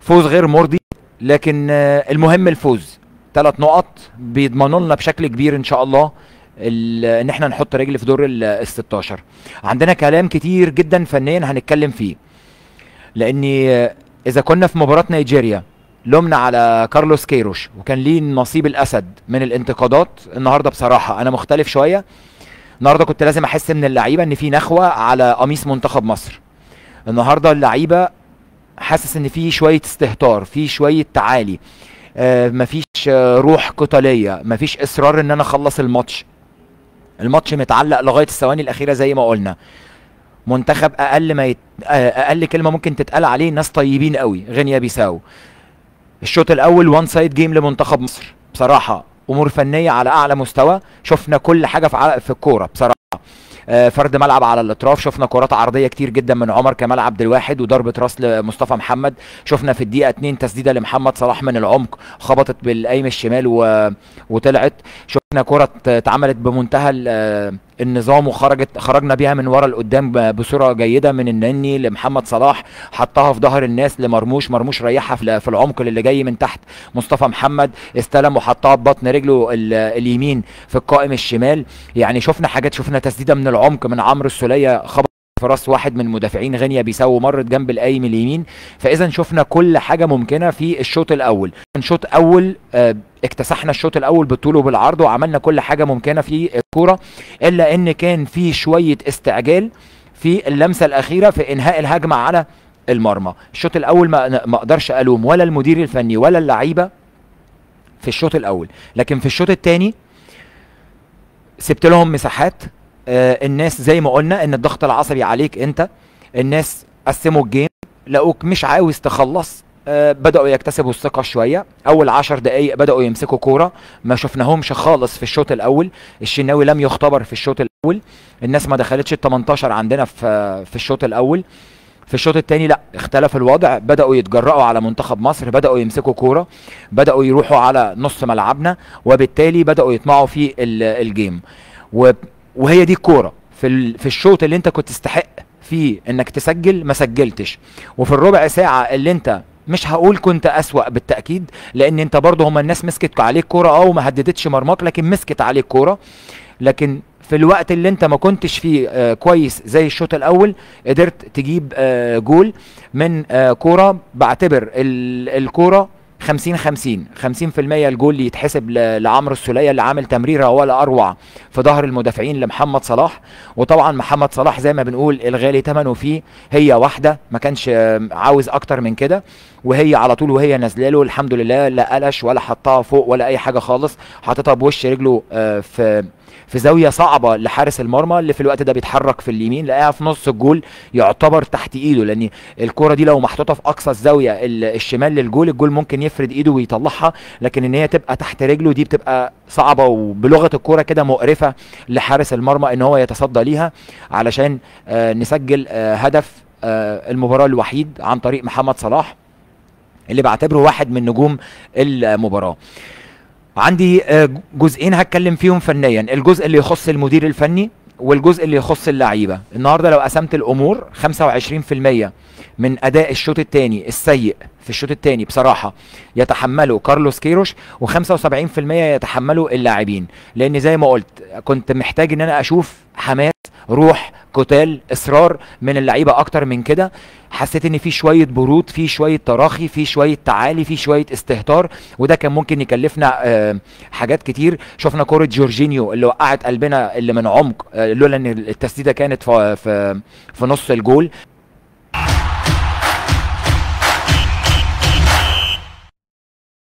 فوز غير مرضي، لكن المهم الفوز. 3 نقط بيضمنوا لنا بشكل كبير ان شاء الله ان احنا نحط رجل في دور ال 16. عندنا كلام كتير جدا فنيا هنتكلم فيه، لاني اذا كنا في مباراة نيجيريا لومنا على كارلوس كيروش وكان ليه نصيب الاسد من الانتقادات، النهارده بصراحة انا مختلف شوية. النهارده كنت لازم احس من اللعيبة ان في نخوة على قميص منتخب مصر. النهارده اللعيبة حاسس ان في شوية استهتار، في شوية تعالي، مفيش روح قتالية، مفيش اصرار ان انا اخلص الماتش. الماتش متعلق لغاية الثواني الاخيرة زي ما قلنا. منتخب اقل كلمة ممكن تتقال عليه ناس طيبين قوي، غينيا بيساو. الشوط الاول وان سايد جيم لمنتخب مصر بصراحة، امور فنية على اعلى مستوى. شفنا كل حاجة في الكورة بصراحة. فرد ملعب على الاطراف، شفنا كرات عرضيه كتير جدا من عمر كمال عبد الواحد وضربه راس لمصطفى محمد. شفنا في الدقيقه 2 تسديده لمحمد صلاح من العمق خبطت بالقايم الشمال وطلعت. شفنا كره اتعملت بمنتهى النظام خرجنا بيها من ورا لقدام بصوره جيده من النني لمحمد صلاح، حطها في ظهر الناس مرموش ريحها في العمق اللي جاي من تحت. مصطفى محمد استلم وحطها ببطن رجله اليمين في القائم الشمال. يعني شفنا حاجات، شفنا تسديده من العمق من عمرو السوليه خبط في راس واحد من مدافعين غينيا بيساو مرت جنب القايم اليمين. فاذا شفنا كل حاجه ممكنه في الشوط الاول. الشوط الاول اكتسحنا الشوط الاول بالطول وبالعرض وعملنا كل حاجه ممكنه في الكوره، الا ان كان في شويه استعجال في اللمسه الاخيره في انهاء الهجمه على المرمى. الشوط الاول ما اقدرش الوم ولا المدير الفني ولا اللعيبه في الشوط الاول، لكن في الشوط الثاني سبت لهم مساحات. الناس زي ما قلنا ان الضغط العصبي عليك انت، الناس قسموا الجيم لقوك مش عاوز تخلص. بدأوا يكتسبوا الثقة شوية. أول 10 دقايق بدأوا يمسكوا كورة، ما شفناهمش خالص في الشوط الأول. الشناوي لم يختبر في الشوط الأول، الناس ما دخلتش ال 18 عندنا في الشوط الأول. في الشوط الثاني لا، اختلف الوضع، بدأوا يتجرأوا على منتخب مصر، بدأوا يمسكوا كورة، بدأوا يروحوا على نص ملعبنا، وبالتالي بدأوا يطمعوا في الجيم. وهي دي الكورة. في الشوط اللي انت كنت تستحق فيه انك تسجل ما سجلتش، وفي الربع ساعة اللي انت مش هقول كنت اسوأ بالتأكيد، لان انت برضه هما الناس مسكت عليك كورة وما هددتش مرماك، لكن مسكت عليك كورة. لكن في الوقت اللي انت ما كنتش فيه كويس زي الشوط الاول قدرت تجيب جول من كورة. بعتبر الكورة 50% الجول اللي يتحسب لعمرو السوليه اللي عامل تمريره ولا اروع في ظهر المدافعين لمحمد صلاح. وطبعا محمد صلاح زي ما بنقول الغالي ثمنه فيه هي واحده، ما كانش عاوز اكتر من كده، وهي على طول وهي نازله له الحمد لله لا قلش ولا حطها فوق ولا اي حاجه خالص، حاططها بوش رجله في زاويه صعبه لحارس المرمى اللي في الوقت ده بيتحرك في اليمين، لقاها في نص الجول يعتبر تحت ايده، لان الكره دي لو محطوطه في اقصى الزاويه الشمال للجول الجول ممكن يفرد ايده ويطلعها، لكن ان هي تبقى تحت رجله دي بتبقى صعبه، وبلغه الكوره كده مقرفه لحارس المرمى ان هو يتصدى ليها علشان نسجل هدف المباراه الوحيد عن طريق محمد صلاح اللي بعتبره واحد من نجوم المباراه. عندي جزئين هتكلم فيهم فنيا، الجزء اللي يخص المدير الفني والجزء اللي يخص اللعيبه. النهارده لو قسمت الامور 25% من اداء الشوط الثاني السيء في الشوط الثاني بصراحه يتحمله كارلوس كيروش، و75% يتحمله اللاعبين، لان زي ما قلت كنت محتاج ان انا اشوف حماس، روح، قتال، اصرار من اللعيبه اكتر من كده. حسيت ان في شويه برود، في شويه تراخي، في شويه تعالي، في شويه استهتار، وده كان ممكن يكلفنا حاجات كتير. شفنا كوره جورجينيو اللي وقعت قلبنا اللي من عمق، لولا ان التسديده كانت في نص الجول،